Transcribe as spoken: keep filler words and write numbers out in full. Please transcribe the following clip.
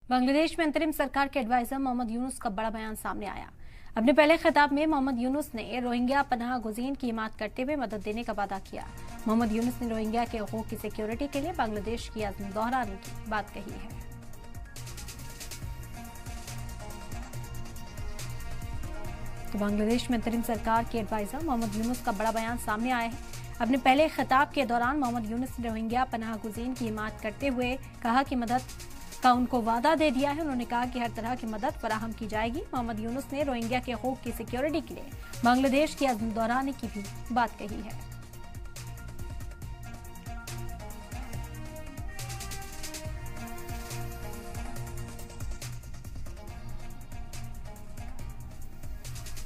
बांग्लादेश में अंतरिम सरकार के एडवाइजर मोहम्मद यूनुस का बड़ा बयान सामने आया। अपने पहले खिताब में मोहम्मद यूनुस ने रोहिंग्या पनाह गुज़ीन की हिमायत करते हुए मदद देने का वादा किया। मोहम्मद यूनुस ने रोहिंग्या के हकूक़ की सिक्योरिटी के लिए बांग्लादेश की अज़्म दोहराने की बात कही है। तो बांग्लादेश में अंतरिम सरकार के एडवाइजर मोहम्मद यूनुस का बड़ा बयान सामने आया है। अपने पहले खिताब के दौरान मोहम्मद यूनुस ने रोहिंग्या पनाह गुज़ीन की हिमायत करते हुए कहा कि मदद का उनको वादा दे दिया है। उन्होंने कहा कि हर तरह की मदद फराहम की जाएगी। मोहम्मद यूनुस ने रोहिंग्या के हकूक़ की सिक्योरिटी के लिए बांग्लादेश की अज़्म दोहराने की भी बात कही है।